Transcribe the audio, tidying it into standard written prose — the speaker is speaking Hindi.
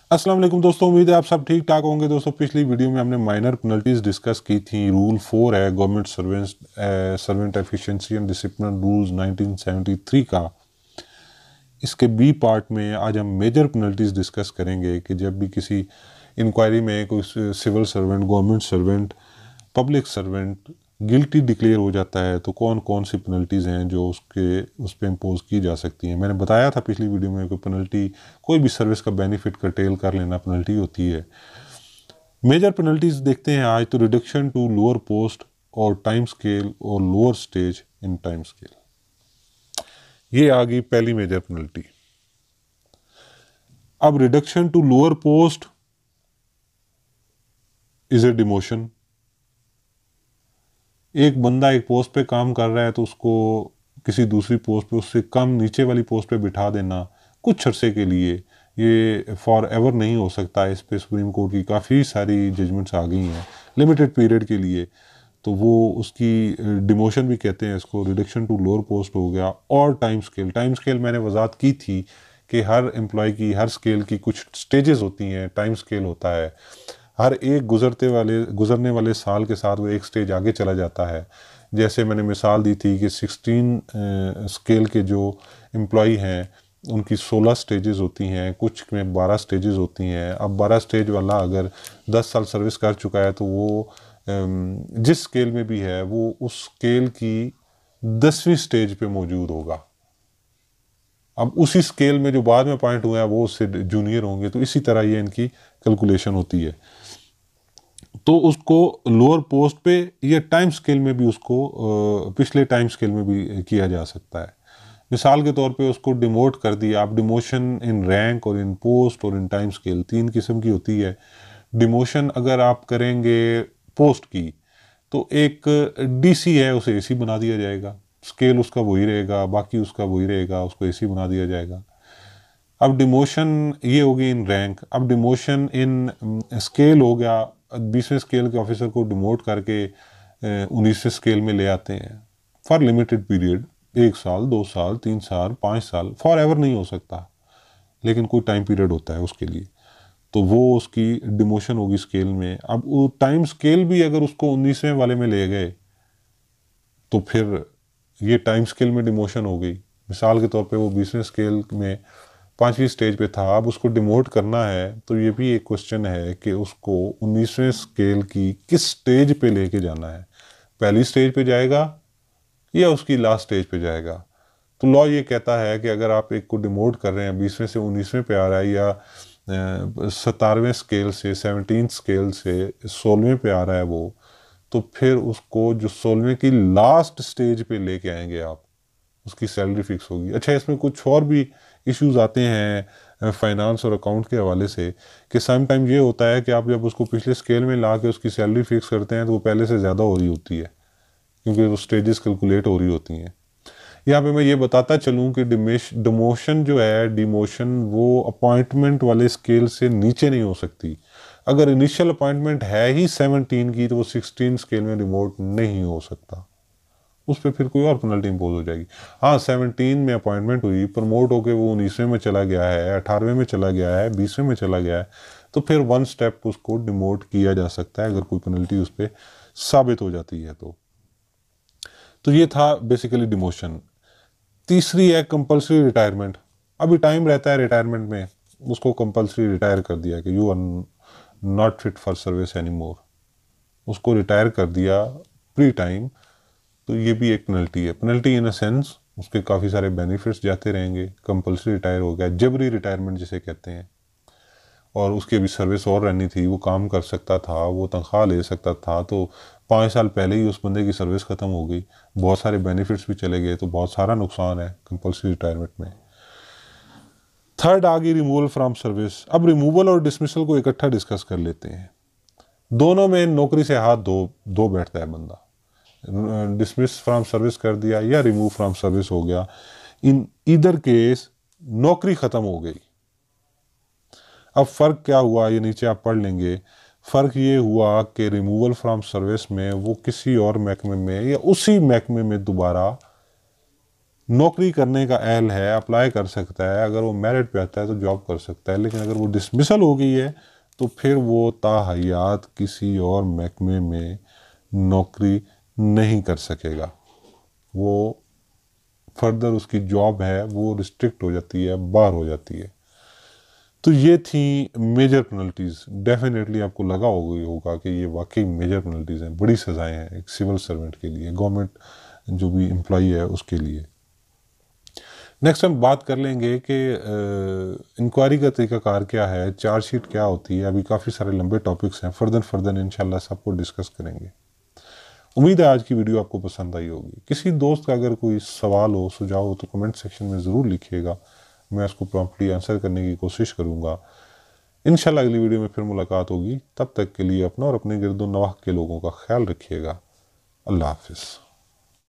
अस्सलाम वालेकुम दोस्तों, उम्मीद है आप सब ठीक ठाक होंगे। दोस्तों पिछली वीडियो में हमने माइनर पेनल्टीज डिस्कस की थी। रूल 4 है government servant efficiency and discipline rules 1973 का। इसके बी पार्ट में आज हम मेजर पेनल्टीज डिस्कस करेंगे कि जब भी किसी इंक्वायरी में कोई civil servant, government servant, public servant guilty declare हो जाता है तो कौन कौन सी पेनल्टीज़ हैं जो उस पर इम्पोज की जा सकती हैं। मैंने बताया था पिछली वीडियो में कि पेनल्टी कोई भी सर्विस का बेनिफिट कर्टेल कर लेना पेनल्टी होती है। मेजर पेनल्टीज़ देखते हैं आज। तो रिडक्शन टू लोअर पोस्ट और टाइम स्केल और lower stage in time scale, ये आ गई पहली मेजर पेनल्टी। अब reduction to lower post is a demotion. एक बंदा एक पोस्ट पे काम कर रहा है तो उसको किसी दूसरी पोस्ट पे, उससे कम नीचे वाली पोस्ट पे बिठा देना कुछ अरसे के लिए, ये फॉर एवर नहीं हो सकता। इस पे सुप्रीम कोर्ट की काफ़ी सारी जजमेंट्स आ गई हैं लिमिटेड पीरियड के लिए। तो वो उसकी डिमोशन भी कहते हैं इसको। रिडक्शन टू लोअर पोस्ट हो गया। और टाइम स्केल मैंने वजाहत की थी कि हर एम्प्लॉय की, हर स्केल की कुछ स्टेजेस होती हैं, टाइम स्केल होता है। हर एक गुजरने वाले साल के साथ वो एक स्टेज आगे चला जाता है। जैसे मैंने मिसाल दी थी कि 16 स्केल के जो एम्प्लॉई हैं उनकी 16 स्टेजेस होती हैं, कुछ में 12 स्टेजेस होती हैं। अब 12 स्टेज वाला अगर 10 साल सर्विस कर चुका है तो वो जिस स्केल में भी है वो उस स्केल की 10वीं स्टेज पे मौजूद होगा। अब उसी स्केल में जो बाद में पॉइंट हुए हैं वो उससे जूनियर होंगे। तो इसी तरह ये इनकी कैलकुलेशन होती है। तो उसको लोअर पोस्ट पे या टाइम स्केल में भी उसको पिछले टाइम स्केल में भी किया जा सकता है। मिसाल के तौर पे उसको डिमोट कर दिया। आप डिमोशन इन रैंक और इन पोस्ट और इन टाइम स्केल 3 किस्म की होती है। डिमोशन अगर आप करेंगे पोस्ट की तो एक डीसी है उसे एसी बना दिया जाएगा, स्केल उसका वही रहेगा, बाकी उसका वही रहेगा, उसको एसी बना दिया जाएगा। अब डिमोशन ये होगी इन रैंक। अब डिमोशन इन स्केल हो गया। 20वें स्केल के ऑफिसर को डिमोट करके 19वें स्केल में ले आते हैं फॉर लिमिटेड पीरियड, 1 साल, 2 साल, 3 साल, 5 साल, फॉर एवर नहीं हो सकता, लेकिन कोई टाइम पीरियड होता है उसके लिए। तो वो उसकी डिमोशन होगी स्केल में। अब वो टाइम स्केल भी अगर उसको 19वें वाले में ले गए तो फिर ये टाइम स्केल में डिमोशन हो गई। मिसाल के तौर पे वो 20वें स्केल में 5वीं स्टेज पे था, अब उसको डिमोट करना है तो ये भी एक क्वेश्चन है कि उसको 19वें स्केल की किस स्टेज पे लेके जाना है। पहली स्टेज पे जाएगा या उसकी लास्ट स्टेज पे जाएगा। तो लॉ ये कहता है कि अगर आप एक को डिमोट कर रहे हैं, 20वें से 19वें पे आ रहा है, या 17वें स्केल से 17 स्केल से 16वें पे आ रहा है वो, तो फिर उसको जो 16वें की लास्ट स्टेज पे लेके आएंगे आप, उसकी सैलरी फिक्स होगी। अच्छा, इसमें कुछ और भी इश्यूज आते हैं फाइनेंस और अकाउंट के हवाले से कि सम टाइम ये होता है कि आप जब उसको पिछले स्केल में ला के उसकी सैलरी फिक्स करते हैं तो वो पहले से ज़्यादा हो रही होती है, क्योंकि वो स्टेजेस कैलकुलेट हो रही होती हैं। यहाँ पे मैं ये बताता चलूँ कि डिमोशन जो है, डिमोशन वो अपॉइंटमेंट वाले स्केल से नीचे नहीं हो सकती। अगर इनिशियल अपॉइंटमेंट है ही 17 की तो वो 16 स्केल में डिमोट नहीं हो सकता। उस पर फिर कोई और पेनल्टी इम्पोज हो जाएगी। हाँ, 17 में अपॉइंटमेंट हुई, प्रमोट होकर वो 19वें में चला गया है, 18वें में चला गया है, 20वें में चला गया है, तो फिर 1 स्टेप उसको डिमोट किया जा सकता है अगर कोई पेनल्टी उस पर साबित हो जाती है तो ये था बेसिकली डिमोशन। तीसरी है कंपल्सरी रिटायरमेंट। अभी टाइम रहता है रिटायरमेंट में, उसको कंपल्सरी रिटायर कर दिया कि you are not fit for service any more, उसको रिटायर कर दिया प्री टाइम। तो ये भी एक पेनल्टी है। पेनल्टी इन अ सेंस उसके काफ़ी सारे बेनिफिट्स जाते रहेंगे। कंपल्सरी रिटायर हो गया, जबरी रिटायरमेंट जिसे कहते हैं, और उसकी अभी सर्विस और रहनी थी, वो काम कर सकता था, वो तनख्वाह ले सकता था, तो 5 साल पहले ही उस बंदे की सर्विस ख़त्म हो गई, बहुत सारे बेनिफिट्स भी चले गए, तो बहुत सारा नुकसान है कंपल्सरी रिटायरमेंट में। थर्ड आ गई रिमूवल फ्रॉम सर्विस। अब रिमूवल और डिसमिसल को इकट्ठा डिस्कस कर लेते हैं। दोनों में नौकरी से हाथ धो बैठता है बंदा। डिसमिस फ्रॉम सर्विस कर दिया या रिमूव फ्रॉम सर्विस हो गया, इन ईदर केस नौकरी खत्म हो गई। अब फर्क क्या हुआ ये नीचे आप पढ़ लेंगे। फर्क ये हुआ कि रिमूवल फ्रॉम सर्विस में वो किसी और महकमे में या उसी महकमे में दोबारा नौकरी करने का अहल है, अप्लाई कर सकता है, अगर वो मेरिट पे आता है तो जॉब कर सकता है। लेकिन अगर वो डिसमिसल हो गई है तो फिर वो ताहयात किसी और महकमे में नौकरी नहीं कर सकेगा। वो फर्दर उसकी जॉब है वो रिस्ट्रिक्ट हो जाती है, बार हो जाती है। तो ये थी मेजर पेनल्टीज। डेफिनेटली आपको लगा होगा कि ये वाकई मेजर पेनल्टीज हैं, बड़ी सजाएं हैं एक सिविल सर्वेंट के लिए, गवर्नमेंट जो भी एम्प्लॉई है उसके लिए। नेक्स्ट हम बात कर लेंगे कि इंक्वायरी का तरीकाकार क्या है, चार्जशीट क्या होती है। अभी काफ़ी सारे लंबे टॉपिक्स हैं, फर्दर इंशाल्लाह सबको डिस्कस करेंगे। उम्मीद है आज की वीडियो आपको पसंद आई होगी। किसी दोस्त का अगर कोई सवाल हो, सुझाव हो तो कमेंट सेक्शन में ज़रूर लिखिएगा, मैं उसको प्रॉम्प्टली आंसर करने की कोशिश करूँगा। इंशाल्लाह अगली वीडियो में फिर मुलाकात होगी। तब तक के लिए अपना और अपने गिरदो नवाह के लोगों का ख्याल रखिएगा। अल्लाह हाफिज़।